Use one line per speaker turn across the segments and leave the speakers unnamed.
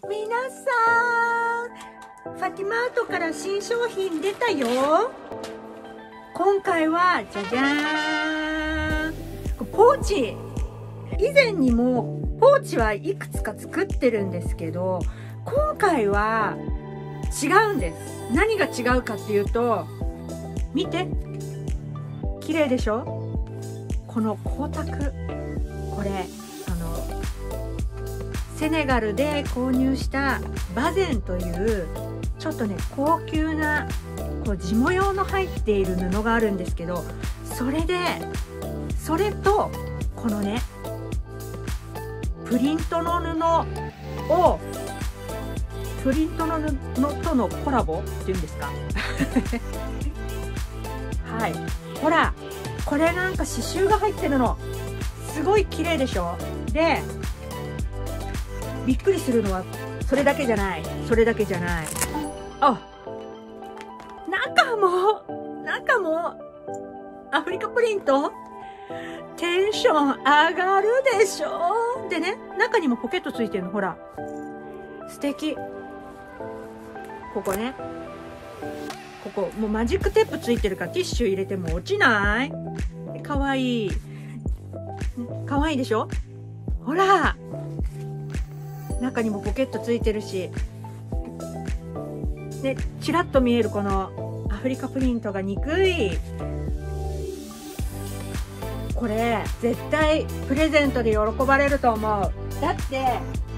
皆さん、ファティマートから新商品出たよ。今回はじゃじゃーん、ポーチ。以前にもポーチはいくつか作ってるんですけど、今回は違うんです。何が違うかっていうと、見て、綺麗でしょ。この光沢、これセネガルで購入したバゼンというちょっとね高級なこう地模様の入っている布があるんですけど、それとこのねプリントの布をプリントの布とのコラボっていうんですかはい、ほらこれなんか刺繍が入ってるのすごい綺麗でしょ。でびっくりするのはそれだけじゃない。あ、中もアフリカプリント。テンション上がるでしょ。でね、中にもポケットついてるの、ほら素敵。ここね、ここもうマジックテープついてるからティッシュ入れても落ちない。かわいいでしょ。ほら中にもポケットついてるし、でちらっと見えるこのアフリカプリントが憎い。これ絶対プレゼントで喜ばれると思う。だって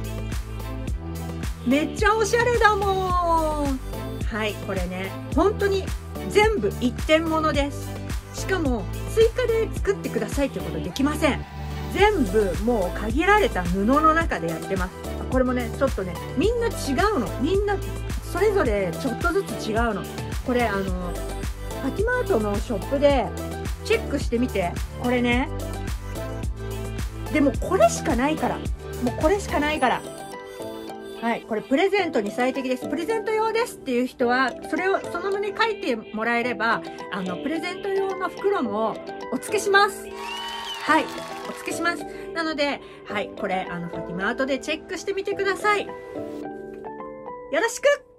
めっちゃおしゃれだもん。はい、これね本当に全部一点物です。しかも追加で作ってくださいってことできません。全部もう限られた布の中でやってます。これもねちょっとねみんな違うの。みんなそれぞれちょっとずつ違うの。これファティマートのショップでチェックしてみて。これねでもこれしかないから、はい、これプレゼントに最適です。プレゼント用ですっていう人はそれをその旨書いてもらえればプレゼント用の袋もお付けします。はい、お付けします。なので、はい、これファティマートでチェックしてみてください。よろしく。